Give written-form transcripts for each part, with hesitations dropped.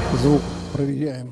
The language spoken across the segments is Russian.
Звук проверяем.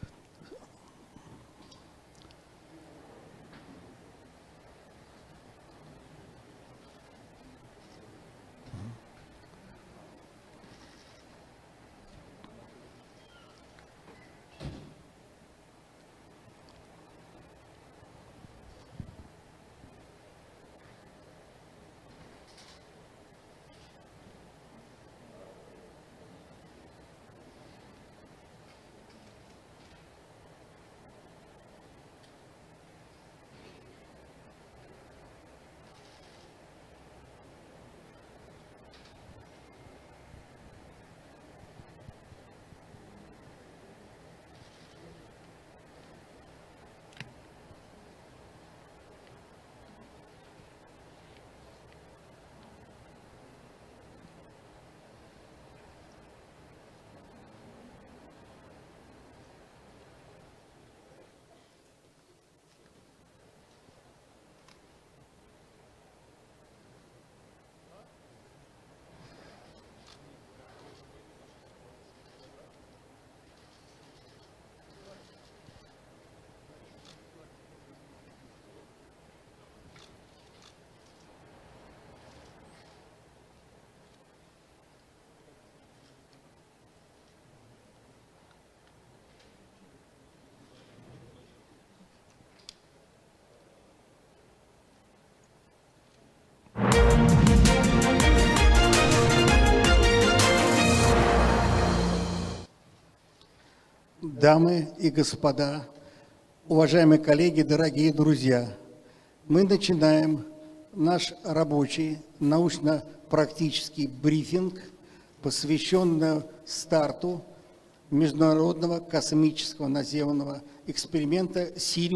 Дамы и господа, уважаемые коллеги, дорогие друзья, мы начинаем наш рабочий научно-практический брифинг, посвященный старту международного космического наземного эксперимента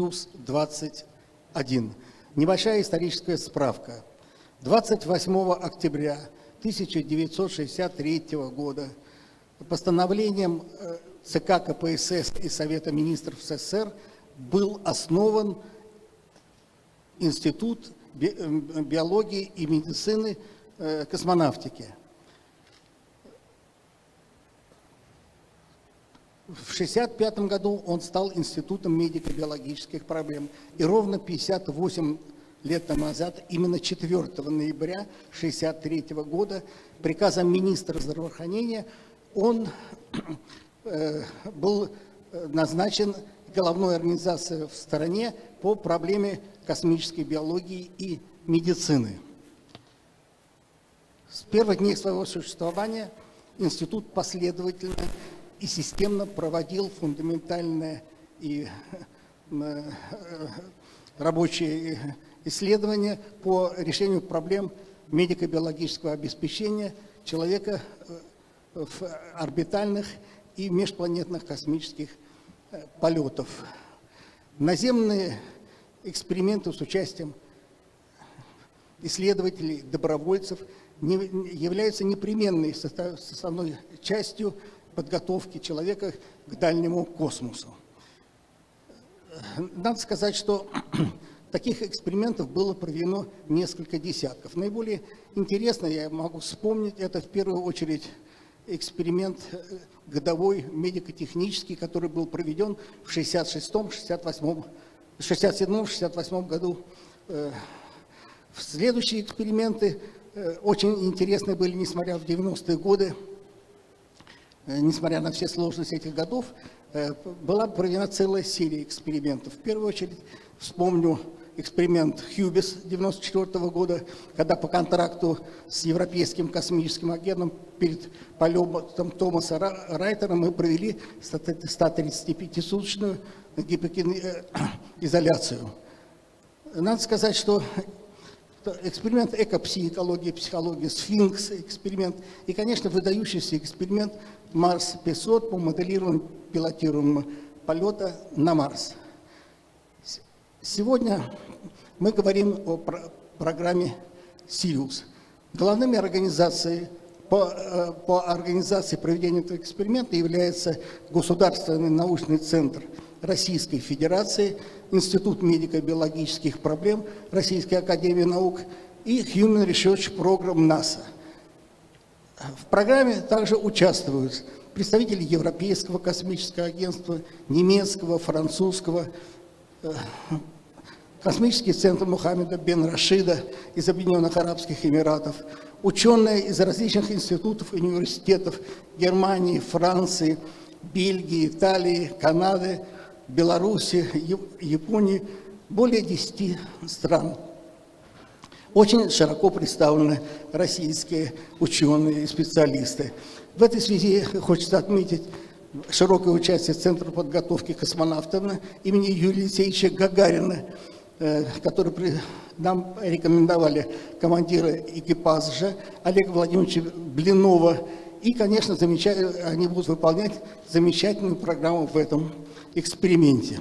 «Сириус-21». Небольшая историческая справка. 28 октября 1963 года постановлением ЦК КПСС и Совета министров СССР был основан Институт биологии и медицины космонавтики. В 1965 году он стал Институтом медико-биологических проблем. И ровно 58 лет назад, именно 4 ноября 1963 года, приказом министра здравоохранения он был назначен головной организацией в стране по проблеме космической биологии и медицины. С первых дней своего существования институт последовательно и системно проводил фундаментальные и рабочие исследования по решению проблем медико-биологического обеспечения человека в орбитальных и межпланетных космических полетов. Наземные эксперименты с участием исследователей, добровольцев являются непременной составной частью подготовки человека к дальнему космосу. Надо сказать, что таких экспериментов было проведено несколько десятков. Наиболее интересно, я могу вспомнить, это в первую очередь эксперимент годовой медико-технический, который был проведен в 1967-1968 году. Следующие эксперименты очень интересны были, несмотря в 90-е годы, несмотря на все сложности этих годов, была проведена целая серия экспериментов. В первую очередь вспомню эксперимент Хьюбис 1994 года, когда по контракту с Европейским космическим агентом перед полетом Томаса Райтера мы провели 135-суточную гипоизоляцию. Надо сказать, что эксперимент экопсихология, психология, сфинкс эксперимент и, конечно, выдающийся эксперимент Марс-500 по моделированию пилотируемого полета на Марс. Сегодня мы говорим о программе «Сириус». Главными организациями по организации проведения этого эксперимента является Государственный научный центр Российской Федерации, Институт медико-биологических проблем Российской академии наук и Human Research Program НАСА. В программе также участвуют представители Европейского космического агентства, немецкого, французского, космический центр Мухаммеда бен Рашида из Объединенных Арабских Эмиратов, ученые из различных институтов и университетов Германии, Франции, Бельгии, Италии, Канады, Беларуси, Японии, более 10 стран. Очень широко представлены российские ученые и специалисты. В этой связи хочется отметить широкое участие Центра подготовки космонавтов имени Юрия Алексеевича Гагарина, который нам рекомендовали командиры экипажа Олега Владимировича Блинова. И, конечно, они будут выполнять замечательную программу в этом эксперименте.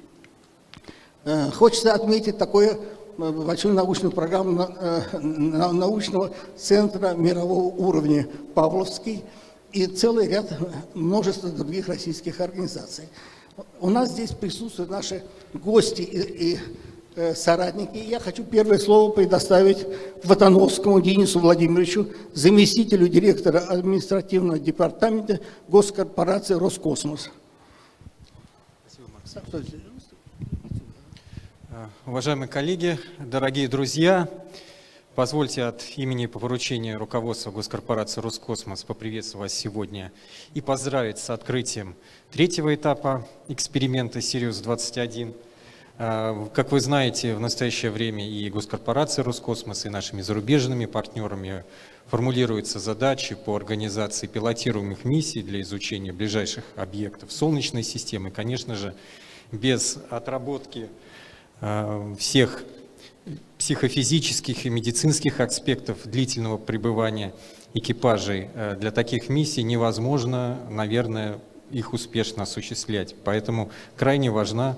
Хочется отметить такую большую научную программу научного центра мирового уровня «Павловский» и целый ряд, множество других российских организаций. У нас здесь присутствуют наши гости и соратники. Я хочу первое слово предоставить Ватановскому Денису Владимировичу, заместителю директора административного департамента госкорпорации «Роскосмос». Спасибо, Макс. Уважаемые коллеги, дорогие друзья, позвольте от имени по поручению руководства госкорпорации «Роскосмос» поприветствовать вас сегодня и поздравить с открытием третьего этапа эксперимента «Сириус-21». Как вы знаете, в настоящее время и госкорпорация «Роскосмос», и нашими зарубежными партнерами формулируются задачи по организации пилотируемых миссий для изучения ближайших объектов Солнечной системы. Конечно же, без отработки всех психофизических и медицинских аспектов длительного пребывания экипажей для таких миссий невозможно, наверное, их успешно осуществлять. Поэтому крайне важно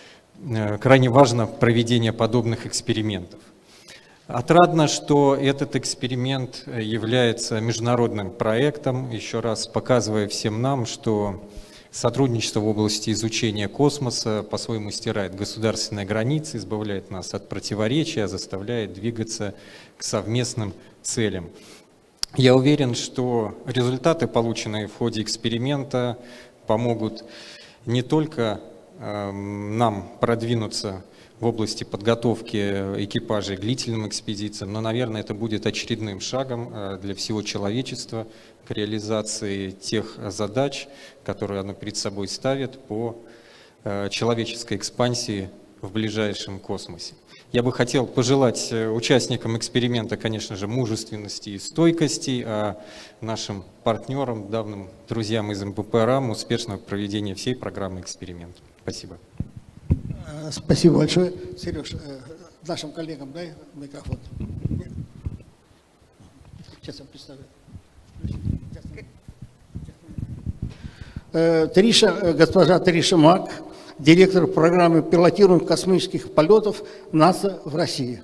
проведение подобных экспериментов. Отрадно, что этот эксперимент является международным проектом, еще раз показывая всем нам, что сотрудничество в области изучения космоса по-своему стирает государственные границы, избавляет нас от противоречия, заставляет двигаться к совместным целям. Я уверен, что результаты, полученные в ходе эксперимента, помогут не только нам продвинуться в области подготовки экипажей к длительным экспедициям, но, наверное, это будет очередным шагом для всего человечества к реализации тех задач, которые оно перед собой ставит по человеческой экспансии в ближайшем космосе. Я бы хотел пожелать участникам эксперимента, конечно же, мужественности и стойкости, а нашим партнерам, давним друзьям из МПП-РАМ успешного проведения всей программы эксперимента. Спасибо. Спасибо большое. Сереж, нашим коллегам дай микрофон. Сейчас я представлю. Госпожа Триша Мак, директор программы пилотируемых космических полетов НАСА в России.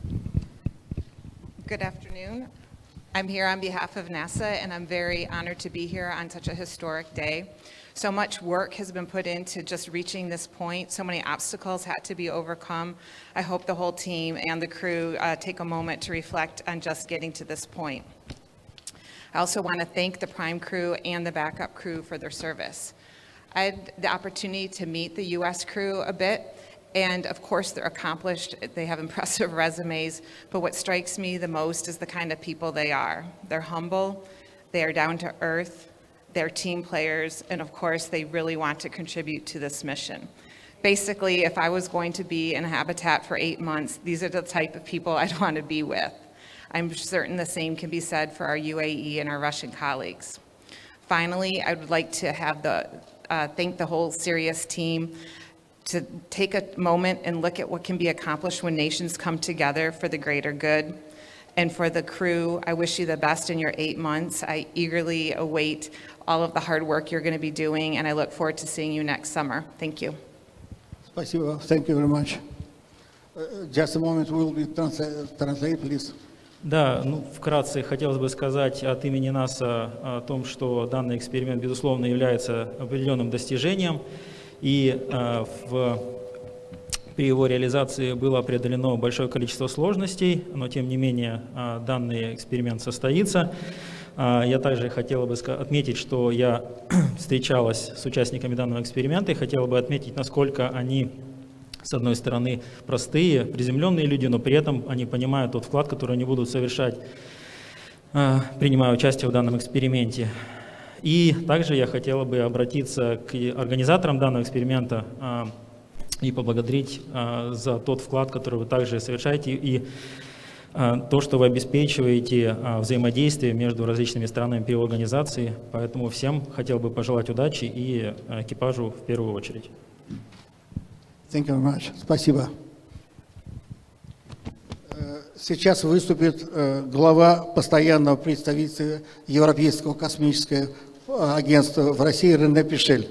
Good afternoon. I'm here on behalf of NASA, and I'm very honored to be here on such a historic day. So much work has been put into just reaching this point. So many obstacles had to be overcome. I hope the whole team and the crew take a moment to reflect on just getting to this point. I also want to thank the prime crew and the backup crew for their service. I had the opportunity to meet the U.S. crew a bit, and of course they're accomplished, they have impressive resumes, but what strikes me the most is the kind of people they are. They're humble, they are down to earth, they're team players, and of course they really want to contribute to this mission. Basically, if I was going to be in a habitat for 8 months, these are the type of people I'd want to be with. I'm certain the same can be said for our UAE and our Russian colleagues. Finally, I would like to have thank the whole Sirius team to take a moment and look at what can be accomplished when nations come together for the greater good. And for the crew, I wish you the best in your 8 months. I eagerly await all of the hard work you're going to be doing, and I look forward to seeing you next summer. Thank you. Спасибо. Thank you very much. Just a moment, we will be translate, please. Да, ну, вкратце хотелось бы сказать от имени НАСА о том, что данный эксперимент, безусловно, является определенным достижением, и при его реализации было преодолено большое количество сложностей, но тем не менее данный эксперимент состоится. Я также хотела бы отметить, что я встречалась с участниками данного эксперимента и хотела бы отметить, насколько они, с одной стороны, простые, приземленные люди, но при этом они понимают тот вклад, который они будут совершать, принимая участие в данном эксперименте. И также я хотела бы обратиться к организаторам данного эксперимента и поблагодарить за тот вклад, который вы также совершаете, и то, что вы обеспечиваете взаимодействие между различными странами при организации. Поэтому всем хотел бы пожелать удачи и экипажу в первую очередь. Thank you very much. Спасибо. Сейчас выступит глава постоянного представителя Европейского космического агентства в России Рене Пишель.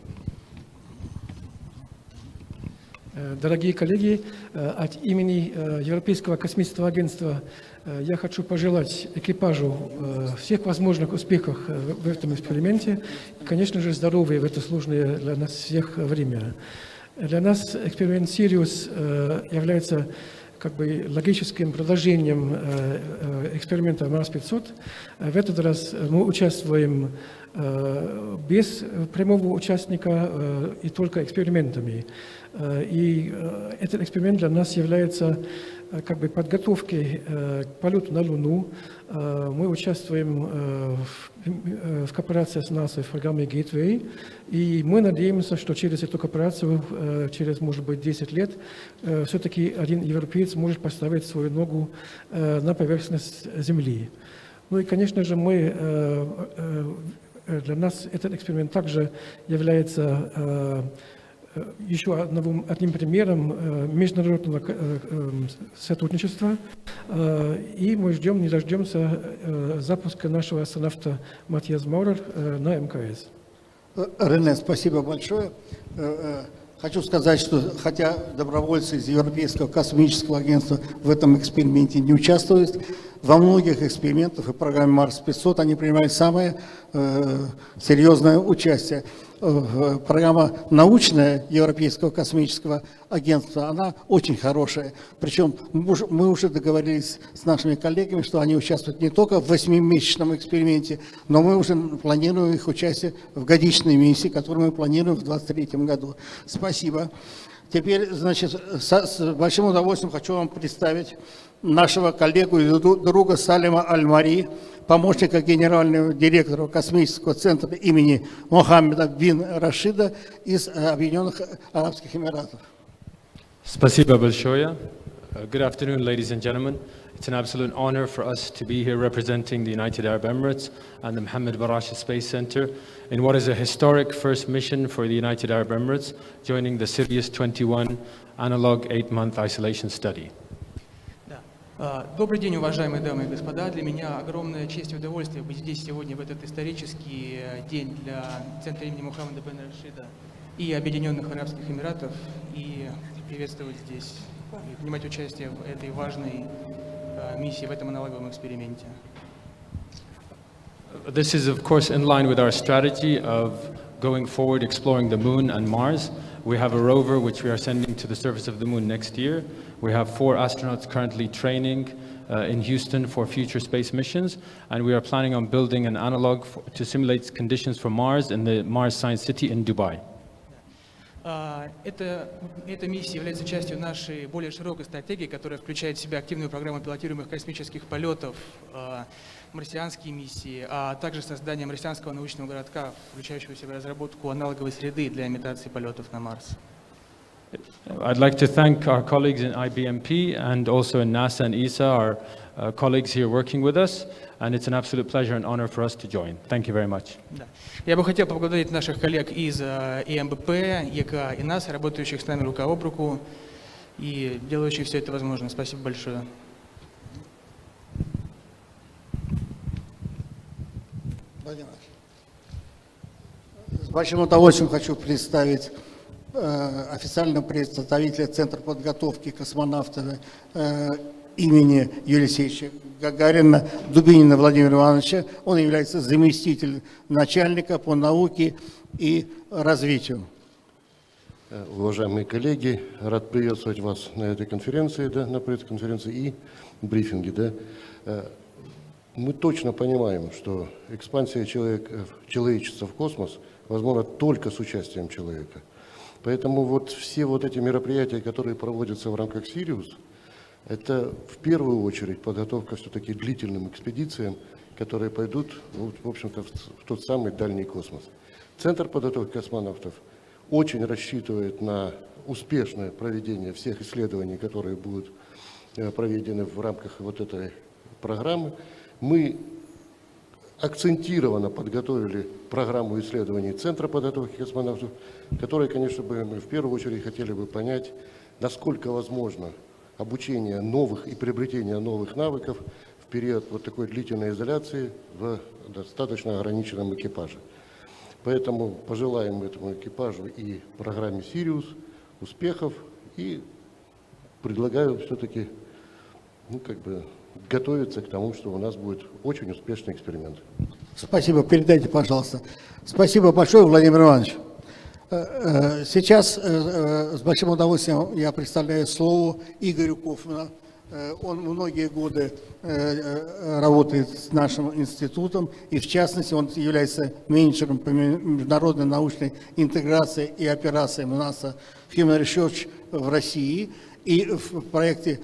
Дорогие коллеги, от имени Европейского космического агентства я хочу пожелать экипажу всех возможных успехов в этом эксперименте и, конечно же, здоровья в это сложное для нас всех время. Для нас эксперимент Сириус является как бы логическим продолжением эксперимента Марс-500. В этот раз мы участвуем без прямого участника и только экспериментами. И этот эксперимент для нас является как бы подготовкой к полету на Луну. Мы участвуем в кооперации с НАСА в программе Gateway, и мы надеемся, что через эту кооперацию, через, может быть, 10 лет, все-таки один европеец может поставить свою ногу на поверхность Земли. Ну и, конечно же, для нас этот эксперимент также является еще одним примером международного сотрудничества, и мы ждем, не дождемся запуска нашего астронавта Матиас Маурер на МКС. Рене, спасибо большое. Хочу сказать, что хотя добровольцы из Европейского космического агентства в этом эксперименте не участвуют, во многих экспериментах и программе Марс-500 они принимают самое серьезное участие. Программа научная Европейского космического агентства, она очень хорошая. Причем мы уже договорились с нашими коллегами, что они участвуют не только в 8-месячном эксперименте, но мы уже планируем их участие в годичной миссии, которую мы планируем в 2023 году. Спасибо. Теперь, значит, с большим удовольствием хочу вам представить нашего коллегу и друга Салима Аль-Мари, помощника генерального директора космического центра имени Мохаммеда бин Рашида из Объединенных Арабских Эмиратов. Спасибо большое. Good afternoon, ladies and gentlemen. It's an absolute honor for us to be here representing the United Arab Emirates and the Mohammed bin Rashid Space Center in what is a historic first mission for the United Arab Emirates, joining the Sirius 21 analog 8-month isolation study. Добрый день, уважаемые дамы и господа. Для меня огромная честь и удовольствие быть здесь сегодня, в этот исторический день для Центра имени Мухаммеда бин Рашида и Объединенных Арабских Эмиратов, и приветствовать здесь, и принимать участие в этой важной миссии, в этом аналоговом эксперименте. This is, of course, in line with our strategy of going forward, exploring the Moon and Mars. We have a rover which we are sending to the surface of the Moon next year. We have 4 astronauts currently training in Houston for future space missions, and we are planning on building an analog to simulate conditions for Mars in the Mars Science City in Dubai. Эта миссия является частью нашей более широкой стратегии, которая включает в себя активную программу пилотируемых космических полетов, марсианские миссии, а также создание марсианского научного городка, включающего в себя разработку аналоговой среды для имитации полетов на Марс. I'd like to thank our colleagues in IBMP and also in NASA and ESA, our colleagues here working with us, and it's an absolute pleasure and honor for us to join. Thank you very much. Я бы хотел поблагодарить наших коллег из ИМБП, ЕК и НАСА, работающих с нами рука об руку и делающих все это возможно. Спасибо большое. С большим удовольствием хочу представить официального представителя Центра подготовки космонавтов имени Юрия Алексеевича Гагарина Дубинина Владимира Ивановича. Он является заместителем начальника по науке и развитию. Уважаемые коллеги, рад приветствовать вас на этой конференции, на пресс-конференции и брифинге. Мы точно понимаем, что экспансия человечества в космос возможна только с участием человека. Поэтому вот все вот эти мероприятия, которые проводятся в рамках Сириус, это в первую очередь подготовка все-таки к длительным экспедициям, которые пойдут, ну, в общем-то, в тот самый дальний космос. Центр подготовки космонавтов очень рассчитывает на успешное проведение всех исследований, которые будут проведены в рамках вот этой программы. Мы акцентированно подготовили программу исследований Центра подготовки космонавтов, которая, конечно, мы в первую очередь хотели бы понять, насколько возможно обучение новых и приобретение новых навыков в период вот такой длительной изоляции в достаточно ограниченном экипаже. Поэтому пожелаем этому экипажу и программе «Сириус» успехов и предлагаю все-таки готовиться к тому, что у нас будет очень успешный эксперимент. Спасибо. Передайте, пожалуйста. Спасибо большое, Владимир Иванович. Сейчас с большим удовольствием я представляю слово Игорю Кофману. Он многие годы работает с нашим институтом, и в частности он является менеджером по международной научной интеграции и операциям НАСА Human Research в России. И в проекте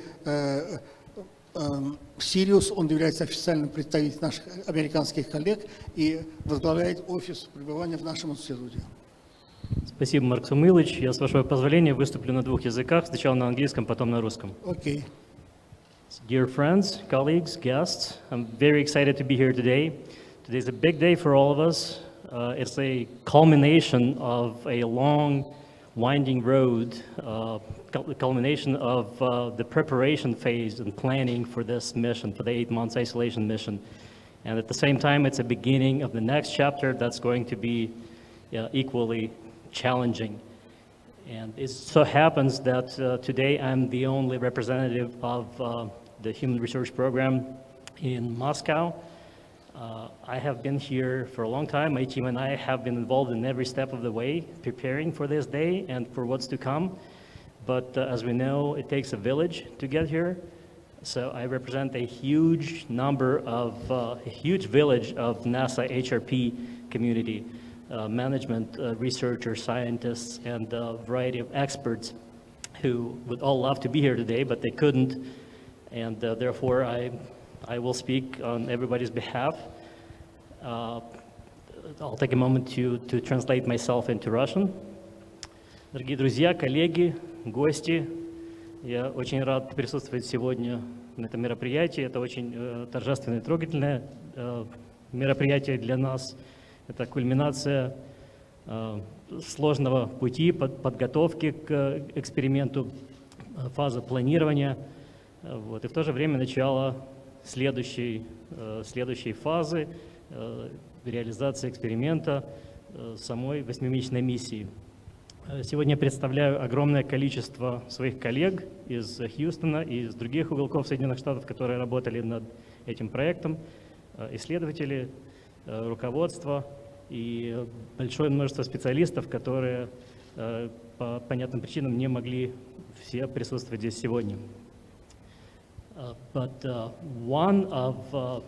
Сириус он является официальным представителем наших американских коллег и возглавляет офис пребывания в нашем институте. Спасибо, Марк Самуилович. Я, с вашего позволения, выступлю на двух языках. Сначала на английском, потом на русском. Окей. Dear friends, colleagues, guests, I'm very excited to be here today. Today is a big day for all of us. It's a culmination of a long, winding road, culmination of the preparation phase and planning for this mission, for the 8 months isolation mission. And at the same time, it's a beginning of the next chapter that's going to be equally challenging. And it so happens that today I'm the only representative of the Human Research Program in Moscow. I have been here for a long time. My team and I have been involved in every step of the way, preparing for this day and for what's to come. But as we know, it takes a village to get here. So I represent a huge number of, a huge village of NASA HRP community. Management, researchers, scientists, and a variety of experts who would all love to be here today, but they couldn't. And therefore, I will speak on everybody's behalf. I'll take a moment to translate myself into Russian. Дорогие друзья, коллеги, гости, я очень рад присутствовать сегодня на этом мероприятии. Это очень торжественное и трогательное мероприятие для нас. Это кульминация сложного пути подготовки к эксперименту, фаза планирования, вот, и в то же время начало следующей фазы реализации эксперимента, самой 8-месячной миссии. Сегодня я представляю огромное количество своих коллег из Хьюстона и из других уголков Соединенных Штатов, которые работали над этим проектом, исследователи, руководство и большое множество специалистов, которые по понятным причинам не могли все присутствовать здесь сегодня. But one of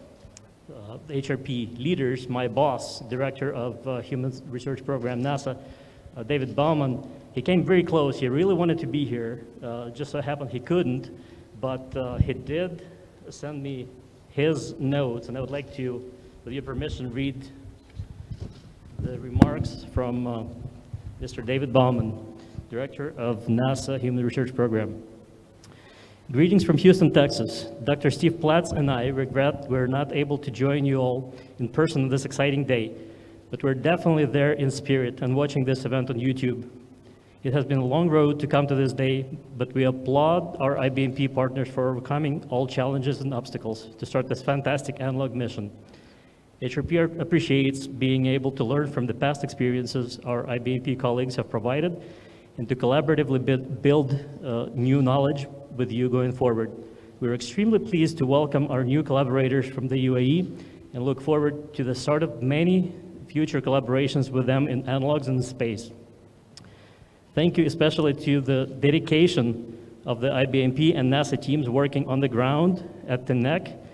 HRP leaders, my boss, director of Human Research Program, NASA, David Bauman, he came very close. He really wanted to be here. Just so happened he couldn't, but he did send me his notes, and I would like to, with your permission, read the remarks from Mr. David Bauman, Director of NASA Human Research Program. Greetings from Houston, Texas. Dr. Steve Platts and I regret we're not able to join you all in person on this exciting day, but we're definitely there in spirit and watching this event on YouTube. It has been a long road to come to this day, but we applaud our IBMP partners for overcoming all challenges and obstacles to start this fantastic analog mission. HRP appreciates being able to learn from the past experiences our IBMP colleagues have provided and to collaboratively build new knowledge with you going forward. We're extremely pleased to welcome our new collaborators from the UAE and look forward to the start of many future collaborations with them in analogs and space. Thank you especially to the dedication of the IBMP and NASA teams working on the ground at the NEC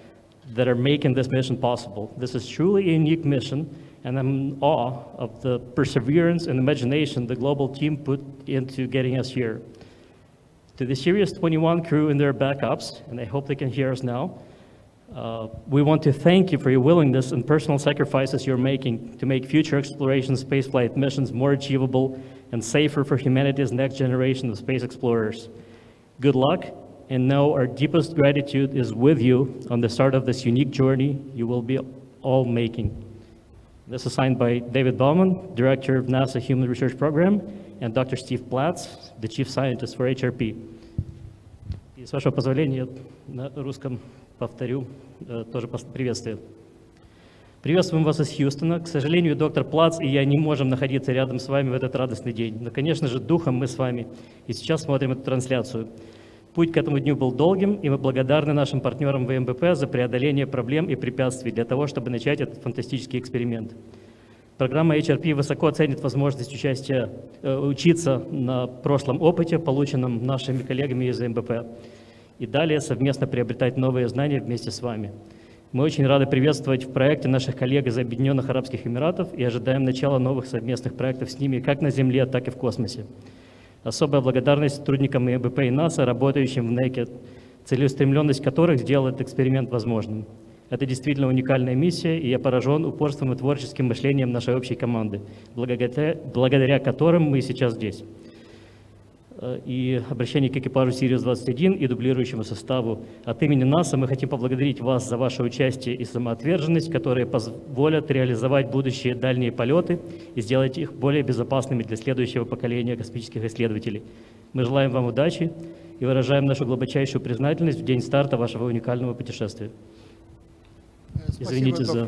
that are making this mission possible. This is truly a unique mission, and I'm in awe of the perseverance and imagination the global team put into getting us here. To the Sirius 21 crew and their backups, and I hope they can hear us now, we want to thank you for your willingness and personal sacrifices you're making to make future exploration spaceflight missions more achievable and safer for humanity's next generation of space explorers. Good luck, and know our deepest gratitude is with you on the start of this unique journey you will be all making. This is signed by David Bauman, Director of NASA Human Research Program, and Dr. Steve Platz, the Chief Scientist for HRP. И с вашего позволения, на русском повторю тоже приветствие. Приветствуем вас из Хьюстона. К сожалению, доктор Плац и я не можем находиться рядом с вами в этот радостный день. Но, конечно же, духом мы с вами. И сейчас смотрим эту трансляцию. Путь к этому дню был долгим, и мы благодарны нашим партнерам ВМБП за преодоление проблем и препятствий для того, чтобы начать этот фантастический эксперимент. Программа HRP высоко оценит возможность учиться на прошлом опыте, полученном нашими коллегами из ВМБП, и далее совместно приобретать новые знания вместе с вами. Мы очень рады приветствовать в проекте наших коллег из Объединенных Арабских Эмиратов и ожидаем начала новых совместных проектов с ними как на Земле, так и в космосе. Особая благодарность сотрудникам ВМБП и НАСА, работающим в НЭКе, целеустремленность которых сделала этот эксперимент возможным. Это действительно уникальная миссия, и я поражен упорством и творческим мышлением нашей общей команды, благодаря которым мы сейчас здесь. И обращение к экипажу Сириус-21 и дублирующему составу. От имени НАСА мы хотим поблагодарить вас за ваше участие и самоотверженность, которые позволят реализовать будущие дальние полеты и сделать их более безопасными для следующего поколения космических исследователей. Мы желаем вам удачи и выражаем нашу глубочайшую признательность в день старта вашего уникального путешествия. Извините за...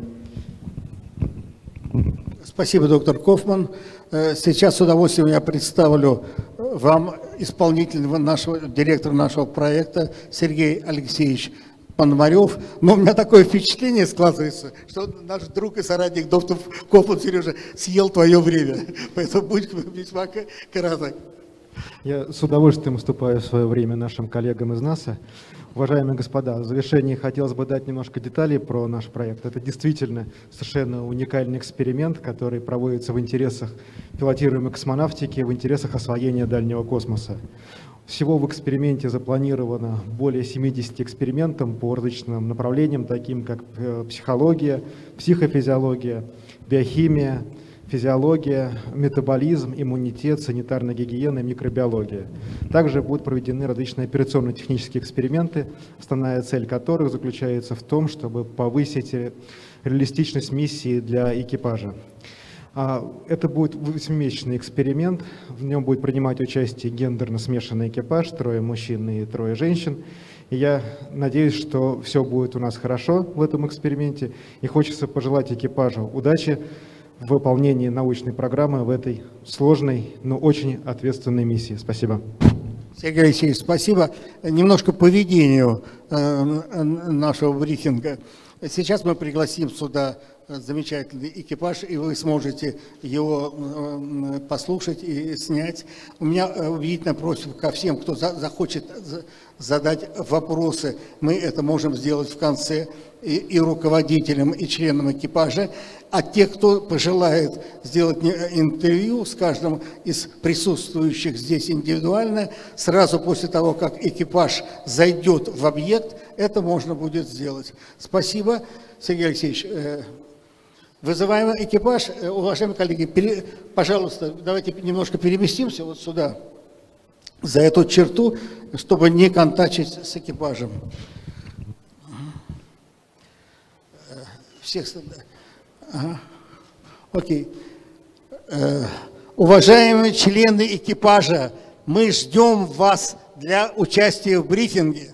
Спасибо, доктор Кофман. Сейчас с удовольствием я представлю вам директора нашего проекта Сергей Алексеевич Пономарев. Но у меня такое впечатление складывается, что наш друг и соратник доктор Кофман, Сережа, съел твое время. Поэтому будь весьма краток. Я с удовольствием уступаю свое время нашим коллегам из НАСА. Уважаемые господа, в завершении хотелось бы дать немножко деталей про наш проект. Это действительно совершенно уникальный эксперимент, который проводится в интересах пилотируемой космонавтики, в интересах освоения дальнего космоса. Всего в эксперименте запланировано более 70 экспериментов по различным направлениям, таким как психология, психофизиология, биохимия, физиология, метаболизм, иммунитет, санитарная гигиена и микробиология. Также будут проведены различные операционно-технические эксперименты, основная цель которых заключается в том, чтобы повысить реалистичность миссии для экипажа. Это будет 8-месячный эксперимент, в нем будет принимать участие гендерно смешанный экипаж, 3 мужчин и 3 женщин. И я надеюсь, что все будет у нас хорошо в этом эксперименте, и хочется пожелать экипажу удачи в выполнении научной программы в этой сложной, но очень ответственной миссии. Спасибо. Сергей Алексеевич, спасибо. Немножко по ведению нашего брифинга. Сейчас мы пригласим сюда замечательный экипаж, и вы сможете его послушать и снять. У меня убедительная просьба ко всем, кто захочет задать вопросы. Мы это можем сделать в конце и руководителям, и членам экипажа. А те, кто пожелает сделать интервью с каждым из присутствующих здесь индивидуально, сразу после того, как экипаж зайдет в объект, это можно будет сделать. Спасибо, Сергей Алексеевич. Вызываем экипаж. Уважаемые коллеги, пожалуйста, давайте немножко переместимся вот сюда, за эту черту, чтобы не контачить с экипажем. Всех... Ага. Окей. Уважаемые члены экипажа, мы ждем вас для участия в брифинге.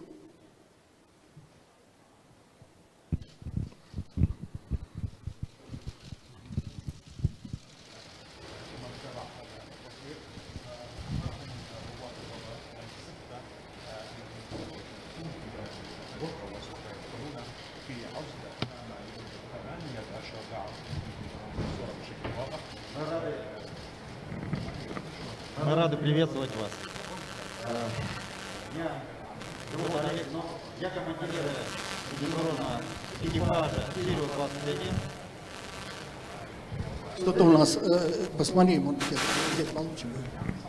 Мы рады приветствовать вас. Я командир международного экипажа Сириус-21. Что-то у нас, посмотри, может быть, где-то получше будет.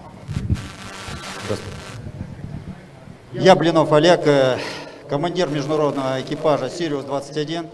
Я Блинов Олег, командир международного экипажа Сириус-21.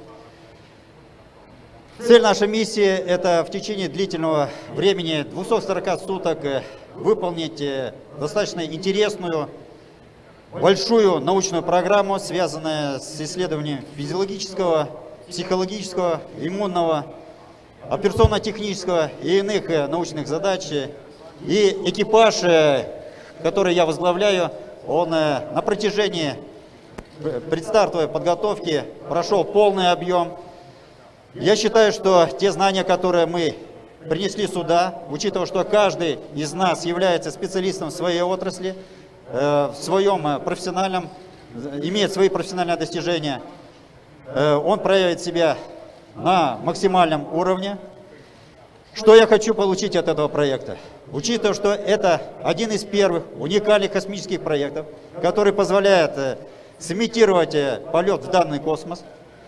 Цель нашей миссии – это в течение длительного времени, 240 суток, выполнить достаточно интересную, большую научную программу, связанную с исследованием физиологического, психологического, иммунного, операционно-технического и иных научных задач. И экипаж, который я возглавляю, он на протяжении предстартовой подготовки прошел полный объем. Я считаю, что те знания, которые мы принесли сюда, учитывая, что каждый из нас является специалистом в своей отрасли, в своем профессиональном, имеет свои профессиональные достижения, он проявит себя на максимальном уровне. Что я хочу получить от этого проекта? Учитывая, что это один из первых уникальных космических проектов, который позволяет сымитировать полет в данный космос,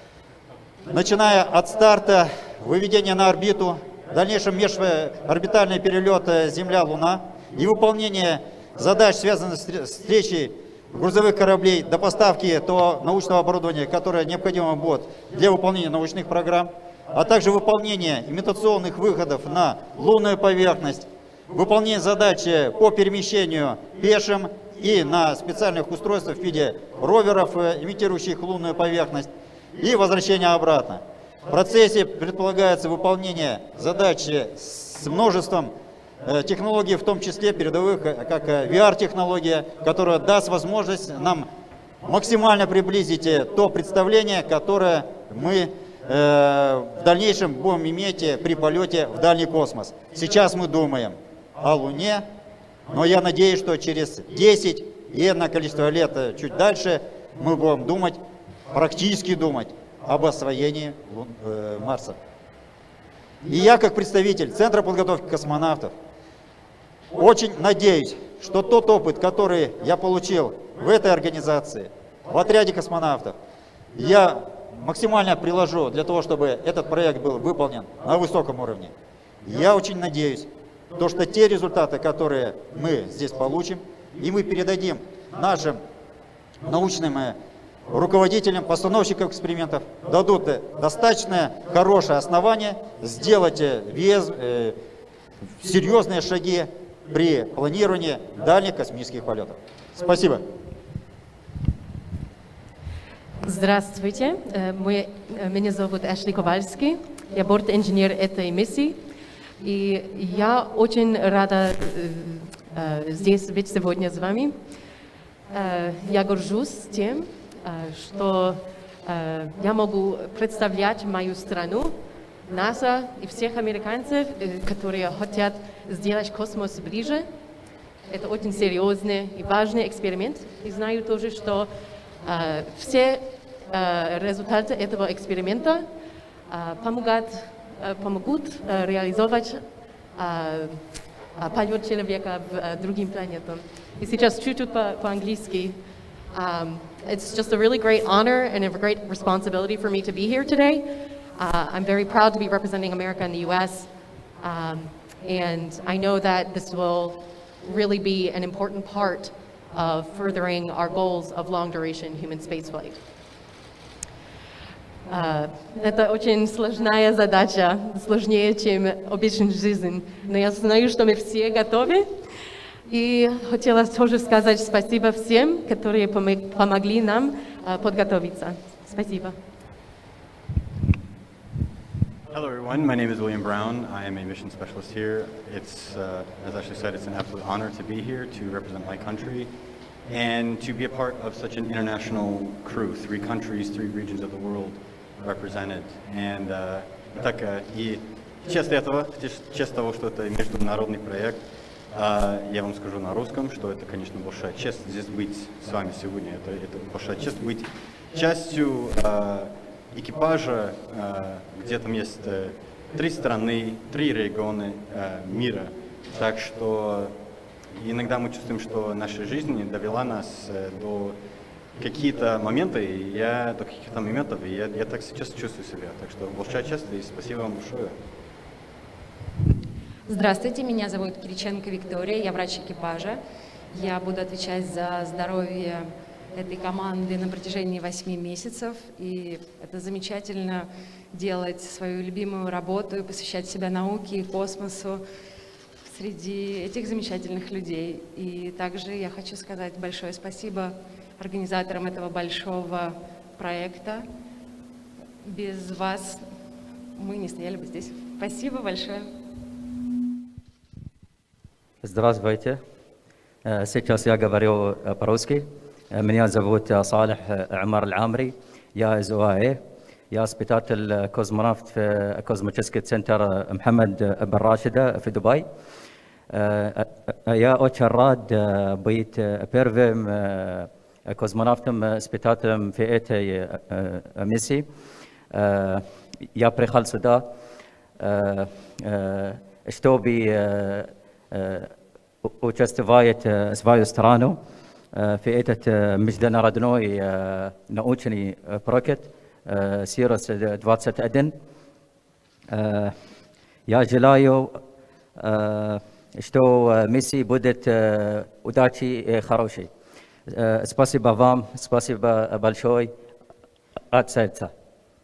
начиная от старта, выведения на орбиту, в дальнейшем межорбитальный перелет Земля-Луна и выполнение задач, связанных с встречей грузовых кораблей, до поставки того научного оборудования, которое необходимо будет для выполнения научных программ, а также выполнение имитационных выходов на лунную поверхность, выполнение задач по перемещению пешим и на специальных устройствах в виде роверов, имитирующих лунную поверхность, и возвращение обратно. В процессе предполагается выполнение задач с множеством технологий, в том числе передовых, как VR-технология, которая даст возможность нам максимально приблизить то представление, которое мы в дальнейшем будем иметь при полете в дальний космос. Сейчас мы думаем о Луне, но я надеюсь, что через 10 и одно количество лет чуть дальше мы будем думать, практически думать об освоении Марса. И я, как представитель Центра подготовки космонавтов, очень надеюсь, что тот опыт, который я получил в этой организации, в отряде космонавтов, я максимально приложу для того, чтобы этот проект был выполнен на высоком уровне. Я очень надеюсь, что те результаты, которые мы здесь получим, и мы передадим нашим научным руководителям, постановщикам экспериментов, дадут достаточно хорошее основание сделать серьезные шаги при планировании дальних космических полетов. Спасибо. Здравствуйте, меня зовут Эшли Ковальский, я бортинженер этой миссии, и я очень рада здесь быть сегодня с вами. Я горжусь тем, что я могу представлять мою страну, НАСА и всех американцев, которые хотят сделать космос ближе. Это очень серьезный и важный эксперимент. И знаю тоже, что все результаты этого эксперимента помогут реализовать полет человека в другим планетам. И сейчас чуть-чуть по-английски. It's just a really great honor and a great responsibility for me to be here today. I'm very proud to be representing America in the U.S. And I know that this will really be an important part of furthering our goals of long-duration human spaceflight. Это очень сложная задача, сложнее, чем обычная жизнь. Но я знаю, что мы все готовы. И хотела тоже сказать спасибо всем, которые помогли нам подготовиться. Спасибо. Hello everyone, my name is William Brown. I am a mission specialist here. It's, as Ashley said, it's an absolute honor to be here to represent my country and to be a part of such an international crew, 3 countries, 3 regions of the world represented. And так и в честь этого, в честь того, что это международный проект, я вам скажу на русском, что это, конечно, большая честь здесь быть с вами сегодня. Это большая честь быть частью экипажа, где там есть 3 страны, 3 региона мира. Так что иногда мы чувствуем, что наша жизнь довела нас до какие-то моменты, я так сейчас чувствую себя. Так что большая честь и спасибо вам большое. Здравствуйте, меня зовут Кириченко Виктория, я врач экипажа. Я буду отвечать за здоровье этой команды на протяжении 8 месяцев. И это замечательно делать свою любимую работу и посвящать себя науке и космосу среди этих замечательных людей. И также я хочу сказать большое спасибо организаторам этого большого проекта. Без вас мы не стояли бы здесь. Спасибо большое. Здравствуйте. Сейчас я говорю по-русски. Меня зовут Салих Амар Аль-Амри. Я из ОАЭ. Я испытатель космонавт в космический центр Мухаммад Бен Рашида в Дубае. Я очень рад быть первым космонавтом-испытателем в этой миссии. Я приехал сюда, чтобы участвовать свою страну в этот международный научный проект Сирус-21. Я желаю, что миссия будет удачей и хорошей. Спасибо вам, спасибо большое от сердца.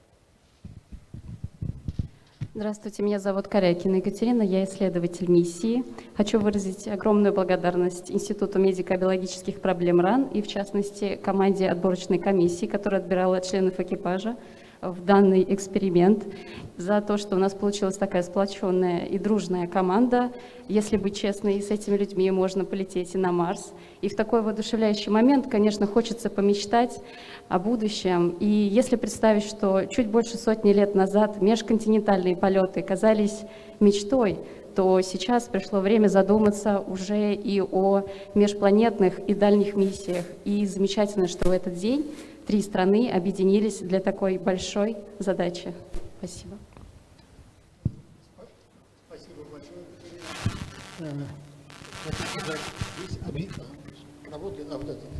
Здравствуйте, меня зовут Корякина Екатерина, я исследователь миссии. Хочу выразить огромную благодарность Институту медико-биологических проблем РАН и, в частности, команде отборочной комиссии, которая отбирала членов экипажа в данный эксперимент, за то, что у нас получилась такая сплоченная и дружная команда. Если быть честной, с этими людьми можно полететь и на Марс. И в такой воодушевляющий момент, конечно, хочется помечтать о будущем. И если представить, что чуть больше сотни лет назад межконтинентальные полеты казались мечтой, то сейчас пришло время задуматься уже и о межпланетных и дальних миссиях. И замечательно, что в этот день 3 страны объединились для такой большой задачи. Спасибо. Спасибо большое. Хочу сказать, здесь работает,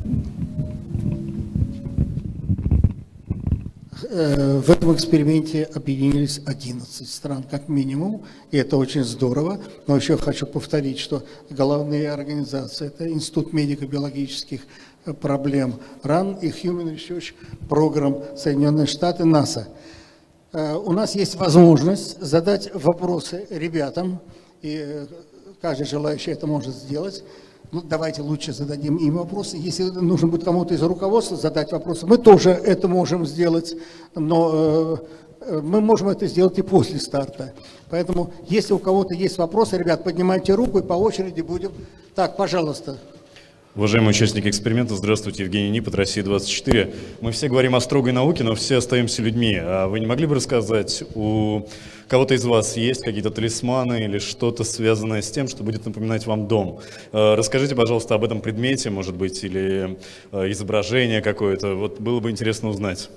в этом эксперименте объединились 11 стран, как минимум, и это очень здорово. Но еще хочу повторить, что головные организации – это Институт медико-биологических проблем РАН и Human Research Program Соединенные Штаты, НАСА. У нас есть возможность задать вопросы ребятам, и каждый желающий это может сделать. Ну, давайте лучше зададим им вопросы. Если нужно будет кому-то из руководства задать вопросы, мы тоже это можем сделать, но мы можем это сделать и после старта. Поэтому, если у кого-то есть вопросы, ребят, поднимайте руку и по очереди будем. Так, пожалуйста. Уважаемые участники эксперимента, здравствуйте, Евгений Нипот, Россия-24. Мы все говорим о строгой науке, но все остаемся людьми. А вы не могли бы рассказать, у кого-то из вас есть какие-то талисманы или что-то связанное с тем, что будет напоминать вам дом? Расскажите, пожалуйста, об этом предмете, может быть, или изображение какое-то. Вот было бы интересно узнать.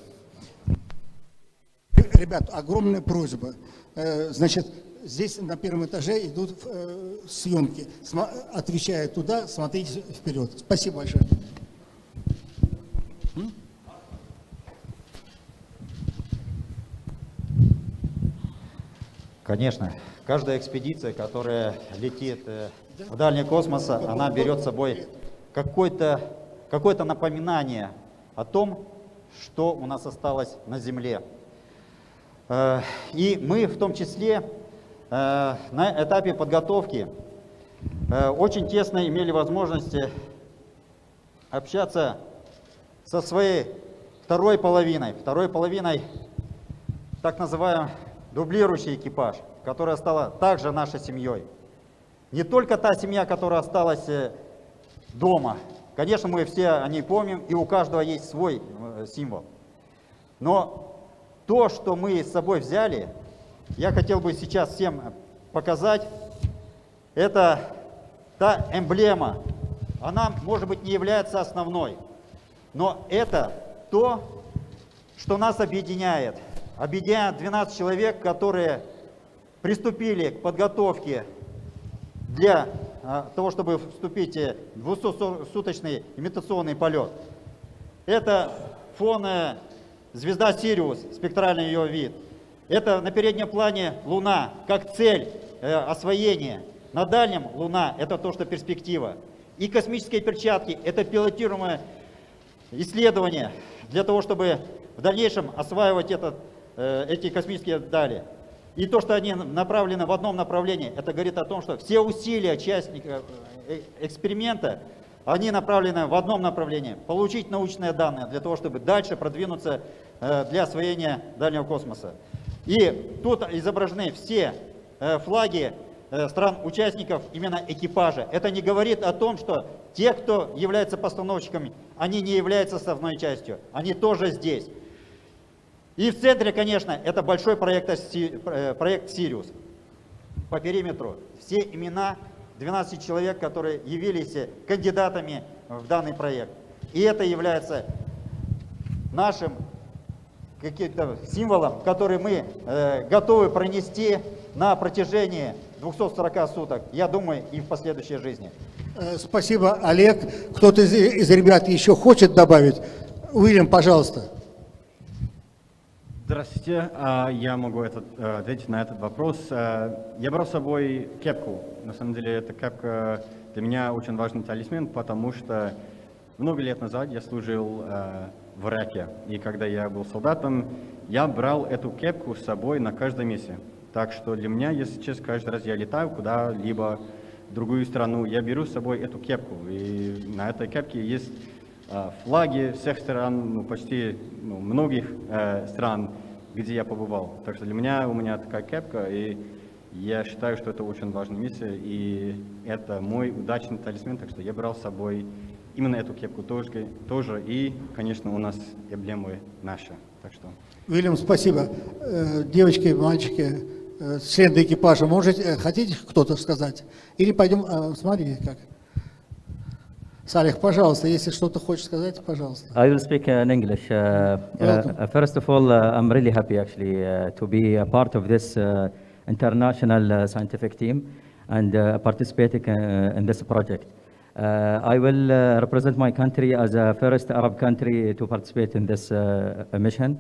Ребят, огромная просьба. Значит, здесь на первом этаже идут съемки. Отвечая туда, смотрите вперед. Спасибо большое. Конечно. Каждая экспедиция, которая летит в дальний космос, она берет с собой какое-то напоминание о том, что у нас осталось на Земле. И мы в том числе на этапе подготовки очень тесно имели возможность общаться со своей второй половиной так называемый дублирующий экипаж, которая стала также нашей семьей. Не только та семья, которая осталась дома. Конечно, мы все о ней помним, и у каждого есть свой символ. Но то, что мы с собой взяли, я хотел бы сейчас всем показать, это та эмблема. Она, может быть, не является основной, но это то, что нас объединяет. Объединяет 12 человек, которые приступили к подготовке для того, чтобы вступить в 200-суточный имитационный полет. Это фон звезда Сириус, спектральный ее вид. Это на переднем плане Луна, как цель освоения. На дальнем Луна – это то, что перспектива. И космические перчатки – это пилотируемое исследование для того, чтобы в дальнейшем осваивать эти космические дали. И то, что они направлены в одном направлении, это говорит о том, что все усилия участников эксперимента, они направлены в одном направлении – получить научные данные для того, чтобы дальше продвинуться для освоения дальнего космоса. И тут изображены все флаги стран-участников именно экипажа. Это не говорит о том, что те, кто является постановщиками, они не являются составной частью, они тоже здесь. И в центре, конечно, это большой проект «Сириус». По периметру все имена 12 человек, которые явились кандидатами в данный проект. И это является нашим каким-то символом, который мы готовы пронести на протяжении 240 суток, я думаю, и в последующей жизни. Спасибо, Олег. Кто-то из ребят еще хочет добавить? Уильям, пожалуйста. Здравствуйте, я могу ответить на этот вопрос. Я брал с собой кепку. На самом деле, эта кепка для меня очень важный талисман, потому что много лет назад я служил в Ираке. И когда я был солдатом, я брал эту кепку с собой на каждой миссии. Так что для меня, если честно, каждый раз я летаю куда-либо в другую страну, я беру с собой эту кепку. И на этой кепке есть флаги всех стран, почти многих стран, где я побывал. Так что для меня, у меня такая кепка, и я считаю, что это очень важная миссия, и это мой удачный талисман, так что я брал с собой именно эту кепку тоже, и, конечно, у нас эмблемы наши. Так что... Уильям, спасибо. Девочки, мальчики, члены экипажа, хотите кто-то сказать? Или пойдем, смотрите как. Салих, пожалуйста, если что-то хочешь сказать, пожалуйста. I will speak in English. First of all, I'm really happy actually to be a part of this international scientific team and participating in this project. I will represent my country as a first Arab country to participate in this mission.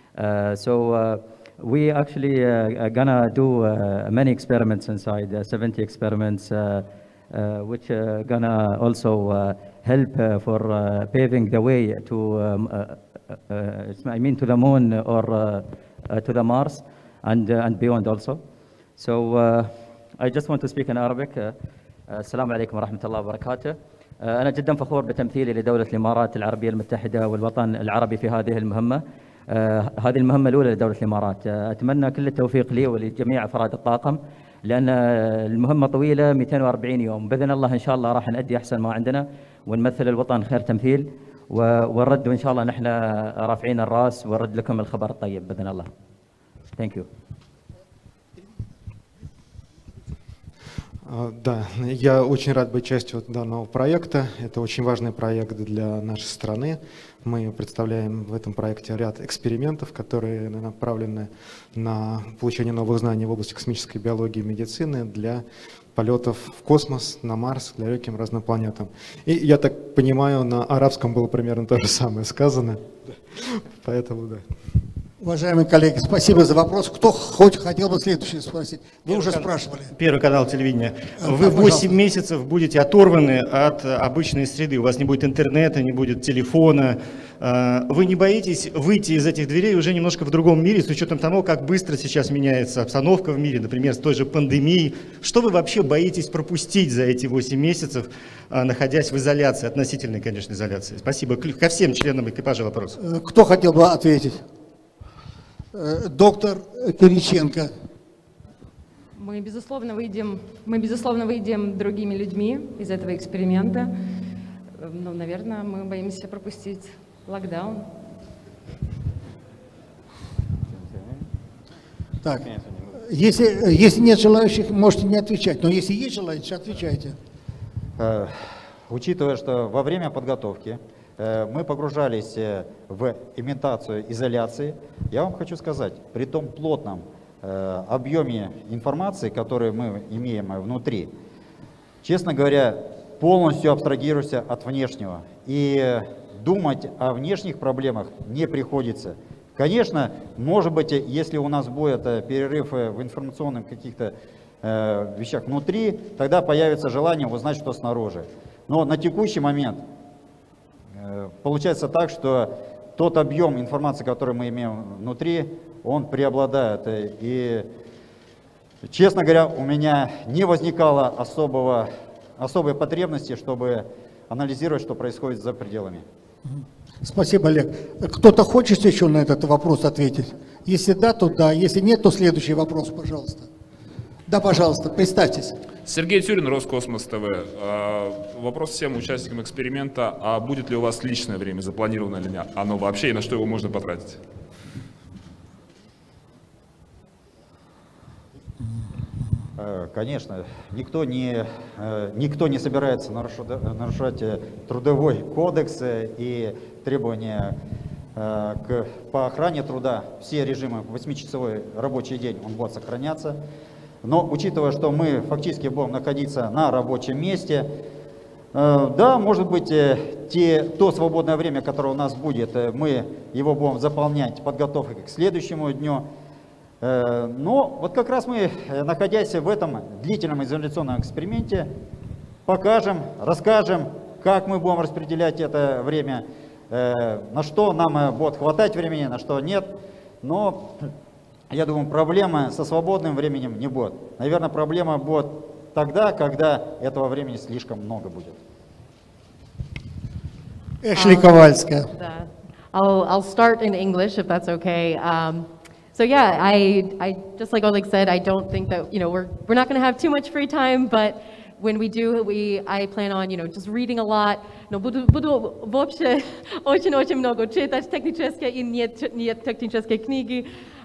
We actually gonna do many experiments inside, 70 experiments, which gonna also help for paving the way to, to the moon or to the Mars and beyond also. So I just want to speak in Arabic. السلام عليكم ورحمة الله وبركاته. أنا جدا فخور بتمثيلي لدولة الإمارات العربية المتحدة والوطن العربي في هذه المهمة. هذه المهمة الأولى لدولة الإمارات. أتمنى كل التوفيق لي ولجميع أفراد الطاقم لأن المهمة طويلة 240 يوم. بإذن الله إن شاء الله راح نأدي أحسن ما عندنا ونمثل الوطن خير تمثيل ونرد وإن شاء الله نحن رافعين الرأس ونرد لكم الخبر الطيب بإذن الله. Thank you. Да, я очень рад быть частью данного проекта. Это очень важный проект для нашей страны. Мы представляем в этом проекте ряд экспериментов, которые направлены на получение новых знаний в области космической биологии и медицины для полетов в космос, на Марс, к далеким разным планетам. И я так понимаю, на арабском было примерно то же самое сказано. Поэтому да. Уважаемые коллеги, спасибо за вопрос. Кто хотел бы следующий спросить? Вы уже спрашивали. Первый канал телевидения. Вы 8 месяцев будете оторваны от обычной среды. У вас не будет интернета, не будет телефона. Вы не боитесь выйти из этих дверей уже немножко в другом мире, с учетом того, как быстро сейчас меняется обстановка в мире, например, с той же пандемией? Что вы вообще боитесь пропустить за эти 8 месяцев, находясь в изоляции, относительной, конечно, изоляции? Спасибо. Ко всем членам экипажа вопрос. Кто хотел бы ответить? Доктор Кириченко. Мы, безусловно, выйдем другими людьми из этого эксперимента. Но, наверное, мы боимся пропустить локдаун. Так, если нет желающих, можете не отвечать. Но если есть желающие, отвечайте. Учитывая, что во время подготовки мы погружались в имитацию изоляции, я вам хочу сказать, при том плотном объеме информации, который мы имеем внутри, честно говоря, полностью абстрагируешься от внешнего и думать о внешних проблемах не приходится. Конечно, может быть, если у нас будет перерыв в информационных каких-то вещах внутри, тогда появится желание узнать, что снаружи. Но на текущий момент получается так, что тот объем информации, который мы имеем внутри, он преобладает. И, честно говоря, у меня не возникало особой потребности, чтобы анализировать, что происходит за пределами. Спасибо, Олег. Кто-то хочет еще на этот вопрос ответить? Если да, то да. Если нет, то следующий вопрос, пожалуйста. Да, пожалуйста, представьтесь. Сергей Тюрин, Роскосмос ТВ. Вопрос всем участникам эксперимента. А будет ли у вас личное время? Запланировано ли оно вообще? И на что его можно потратить? Конечно, никто не собирается нарушать трудовой кодекс и требования по охране труда. Все режимы, 8-часовой рабочий день, он будет сохраняться. Но учитывая, что мы фактически будем находиться на рабочем месте, да, может быть, то свободное время, которое у нас будет, мы его будем заполнять подготовкой к следующему дню. Но вот как раз мы, находясь в этом длительном изоляционном эксперименте, покажем, расскажем, как мы будем распределять это время, на что нам будет хватать времени, на что нет. Но я думаю, проблемы со свободным временем не будет. Наверное, проблема будет тогда, когда этого времени слишком много будет. Эшли Ковальская. I'll start in English if that's okay. So yeah, I just like Oleg said, I don't think that, we're not going to have too much free time, but when we do, I plan on, just reading a lot. Но буду вообще очень много читать технические и нет технические книги.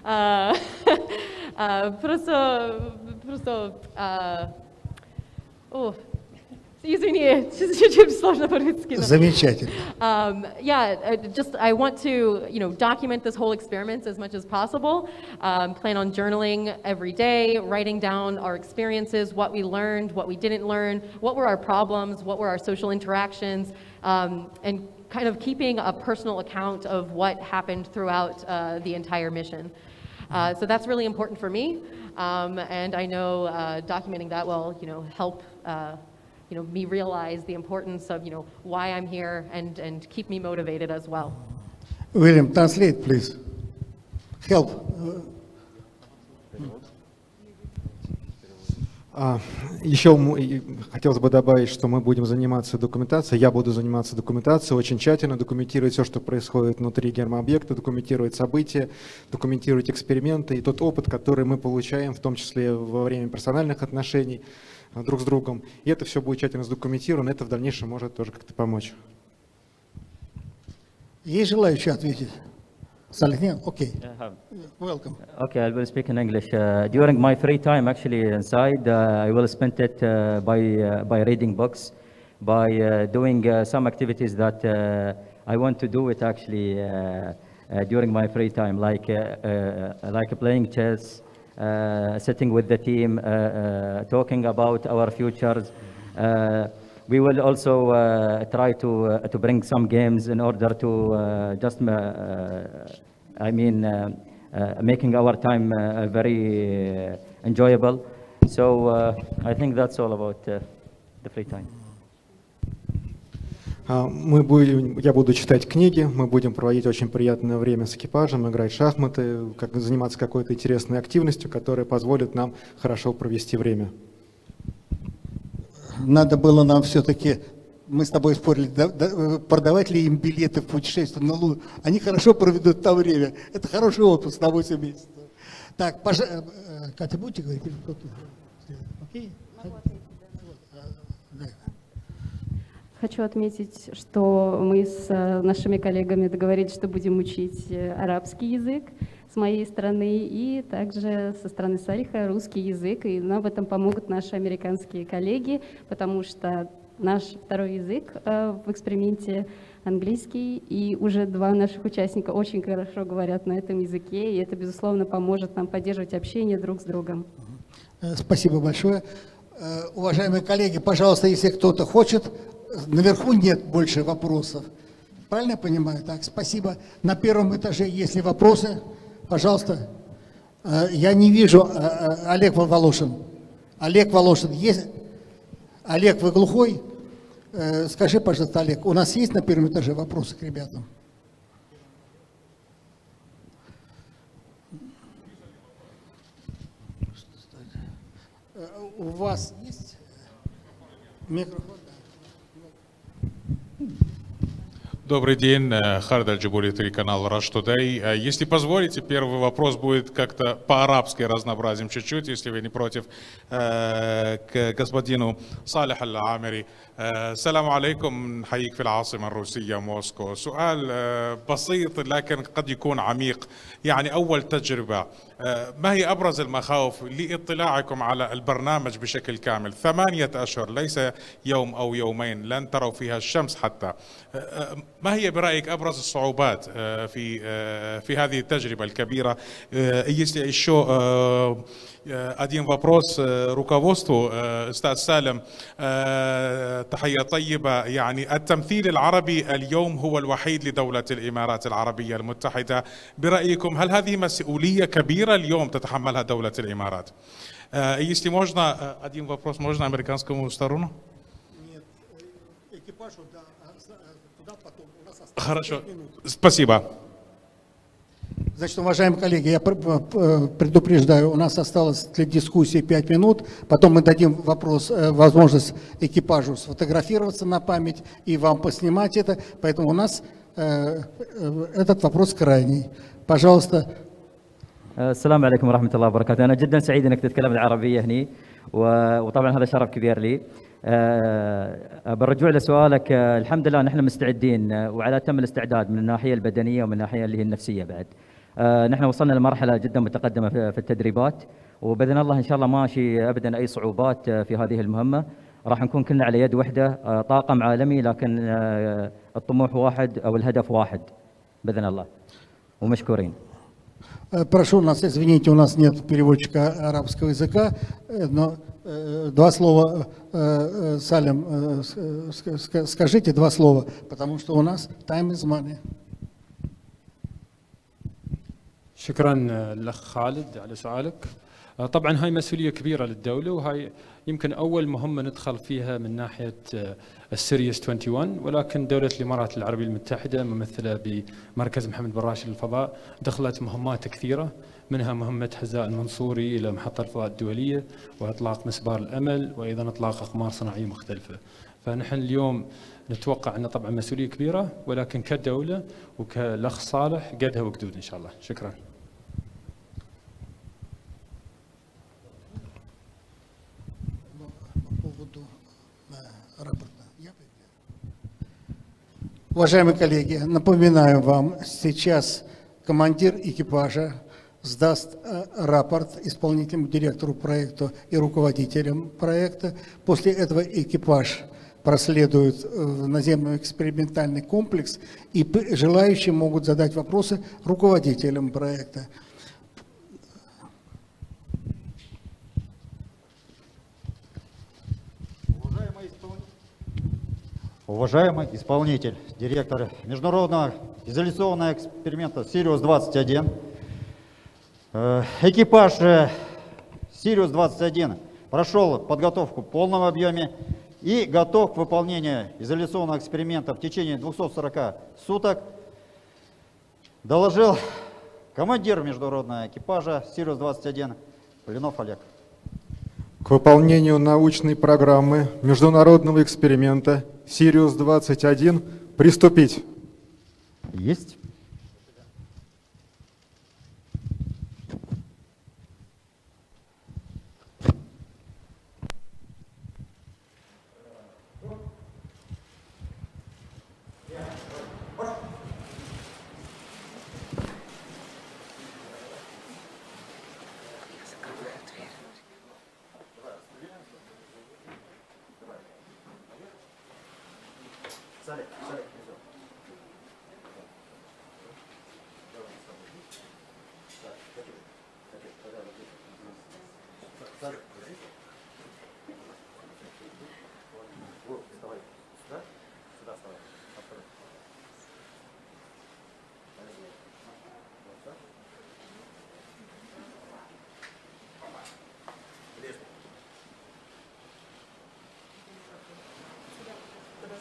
Извини, чуть-чуть сложно по-русски. Замечательно. Just I want to, document this whole experiment as much as possible. Plan on journaling every day, writing down our experiences, what we learned, what we didn't learn, what were our problems, what were our social interactions, and kind of keeping a personal account of what happened throughout the entire mission. So that's really important for me, and I know documenting that will, help. Me realize the importance of, why I'm here and keep me motivated as well. William, translate, please. Help. Еще хотелось бы добавить, что мы будем заниматься документацией, я буду заниматься документацией, очень тщательно документировать все, что происходит внутри гермообъекта, документировать события, документировать эксперименты и тот опыт, который мы получаем, в том числе во время персональных отношений друг с другом. И это все будет тщательно задокументировано, это в дальнейшем может тоже как-то помочь. Есть желающие ответить? Okay. Welcome. Okay, I will speak in English. During my free time, actually, inside, I will spend it by reading books, by doing some activities that I want to do it actually during my free time, like playing chess, sitting with the team, talking about our futures. We will also try to bring some games in order to making our time very enjoyable. So I think that's all about the free time. Я буду читать книги, мы будем проводить очень приятное время с экипажем, играть в шахматы, заниматься какой-то интересной активностью, которая позволит нам хорошо провести время. Надо было нам все-таки, мы с тобой спорили, продавать ли им билеты в путешествие на Луну. Они хорошо проведут там время. Это хороший отпуск на 8 месяцев. Так, Катя, будете говорить? Окей? Хочу отметить, что мы с нашими коллегами договорились, что будем учить арабский язык с моей стороны и также со стороны Салиха русский язык. И нам в этом помогут наши американские коллеги, потому что наш второй язык в эксперименте английский, и уже два наших участника очень хорошо говорят на этом языке, и это, безусловно, поможет нам поддерживать общение друг с другом. Спасибо большое. Уважаемые коллеги, пожалуйста, если кто-то хочет, наверху нет больше вопросов. Правильно я понимаю? Так, спасибо. На первом этаже, если вопросы, пожалуйста. Я не вижу Олег Волошин. Олег Волошин, есть? Олег, вы глухой? Скажи, пожалуйста, Олег, у нас есть на первом этаже вопросы к ребятам? У вас есть микрофон? Добрый день, Хард Аль-Джабури, телеканал Rush Today. Если позволите, первый вопрос будет как-то по-арабски разнообразим чуть-чуть, если вы не против, к господину Салих Аль-Амери. السلام عليكم، نحييك في العاصمة الروسية موسكو. سؤال بسيط لكن قد يكون عميق. يعني أول تجربة، ما هي أبرز المخاوف لاطلاعكم على البرنامج بشكل كامل؟ 8 أشهر، ليس يوم أو يومين، لن تروا فيها الشمس حتى. ما هي برأيك أبرز الصعوبات في هذه التجربة الكبيرة؟ Если еще один вопрос руководству, أستاذ سالم، تحية طيبة. يعني التمثيل العربي اليوم هو الوحيد لدولة الإمارات العربية المتحدة. برأيكم هل هذه مسؤولية كبيرة اليوم تتحملها دولة الإمارات؟ Если можно, один вопрос, можно американскому сторону? Нет, экипажу, да, туда потом. У нас осталось Хорошо, 5 минут. спасибо. Значит, уважаемые коллеги, я предупреждаю, у нас осталось для дискуссии 5 минут, потом мы дадим возможность экипажу сфотографироваться на память и вам поснимать это, поэтому у нас этот вопрос крайний. Пожалуйста. السلام عليكم ورحمة الله وبركاته. أنا جدا سعيد أنك تتكلم العربية هنا، وطبعا هذا شرف كبير لي. بالرجوع لسؤالك، الحمد لله نحن مستعدين وعلى تم الاستعداد من الناحية البدنية ومن الناحية اللي هي النفسية بعد. نحن وصلنا لمرحلة جدا متقدمة في التدريبات، وبإذن الله إن شاء الله ماشي أبدا أي صعوبات في هذه المهمة. راح نكون كلنا على يد واحدة، طاقم عالمي، لكن الطموح واحد أو الهدف واحد بإذن الله، ومشكورين. Прошу нас, извините, у нас нет переводчика арабского языка, но два слова, Салим, скажите два слова, потому что у нас time is money. شكرا للأخ خالد على سؤالك. طبعا هاي مسؤولية كبيرة للدولة، وهاي يمكن أول مهمة ندخل فيها من ناحية السيريس 21، ولكن دولة الإمارات العربية المتحدة ممثلة بمركز محمد بن راشد للفضاء دخلت مهمات كثيرة، منها مهمة حذاء المنصوري إلى محطة الفضاء الدولية، وإطلاق مسبار الأمل، وأيضا إطلاق أقمار صناعية مختلفة. فنحن اليوم نتوقع أن طبعا مسؤولية كبيرة، ولكن كدولة وكالأخ صالح قدها وقدود إن شاء الله. شكرا. Уважаемые коллеги, напоминаю вам, сейчас командир экипажа сдаст рапорт исполнительному директору проекта и руководителям проекта. После этого экипаж проследует в наземный экспериментальный комплекс, и желающие могут задать вопросы руководителям проекта. Уважаемый исполнитель, директор международного изоляционного эксперимента Сириус-21, экипаж Сириус-21 прошел подготовку в полном объеме и готов к выполнению изоляционного эксперимента в течение 240 суток, доложил командир международного экипажа Сириус-21 Блинов Олег. К выполнению научной программы международного эксперимента Сириус-21 приступить. Есть.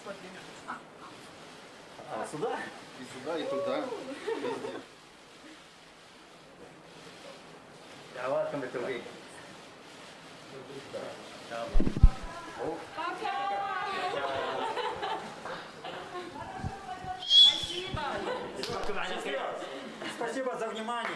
Сюда? И сюда, и туда. Везде. Давай-ка мы туда. Спасибо за внимание.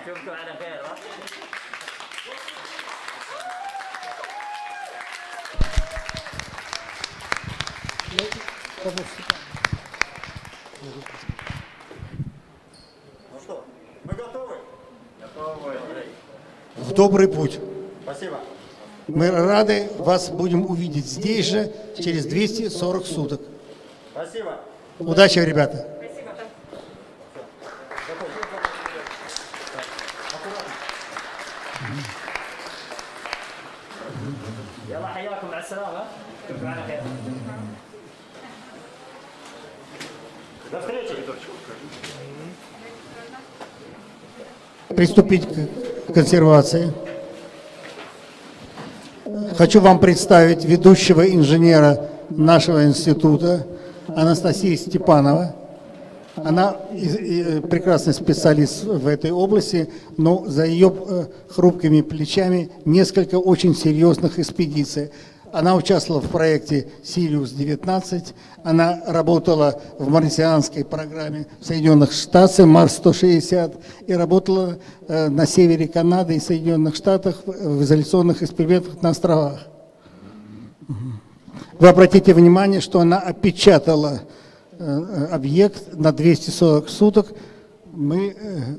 Ну что, мы готовы? Готовы. В добрый путь. Спасибо. Мы рады вас будем увидеть здесь же через 240 суток. Спасибо. Удачи, ребята. يلا حياكم مع السلامة. اشوفكم على خير. До встречи. Приступить к консервации. Хочу вам представить ведущего инженера нашего института Анастасию Степанову. Она прекрасный специалист в этой области, но за ее хрупкими плечами несколько очень серьезных экспедиций. Она участвовала в проекте «Сириус-19», она работала в марсианской программе в Соединенных Штатах, Марс-160, и работала на севере Канады и Соединенных Штатах в изоляционных экспериментах на островах. Вы обратите внимание, что она опечатала объект на 240 суток. Мы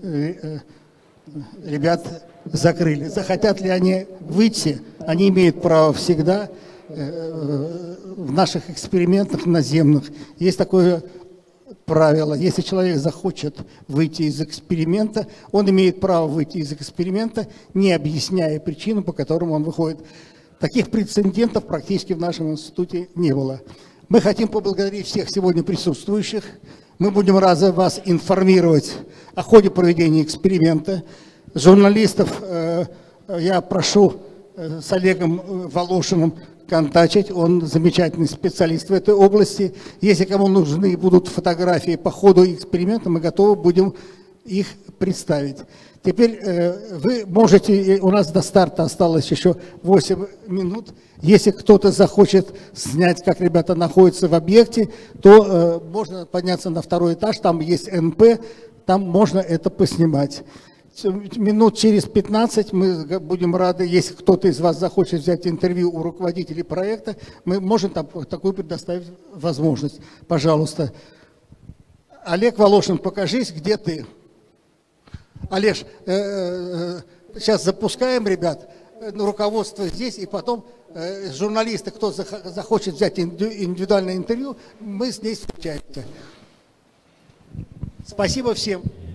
ребят закрыли. Захотят ли они выйти, они имеют право всегда в наших экспериментах наземных. Есть такое правило. Если человек захочет выйти из эксперимента, он имеет право выйти из эксперимента, не объясняя причину, по которым он выходит. Таких прецедентов практически в нашем институте не было. Мы хотим поблагодарить всех сегодня присутствующих. Мы будем рады вас информировать о ходе проведения эксперимента. Журналистов я прошу с Олегом Волошиным контактировать. Он замечательный специалист в этой области. Если кому нужны будут фотографии по ходу эксперимента, мы готовы будем их представить. Теперь вы можете, у нас до старта осталось еще 8 минут. Если кто-то захочет снять, как ребята находятся в объекте, то можно подняться на второй этаж, там есть НП, там можно это поснимать. Минут через 15 мы будем рады, если кто-то из вас захочет взять интервью у руководителей проекта, мы можем там такую предоставить возможность. Пожалуйста. Олег Волошин, покажись, где ты. Олеж, сейчас запускаем, ребят, руководство здесь, и потом журналисты, кто захочет взять индивидуальное интервью, мы здесь встречаемся. Спасибо всем.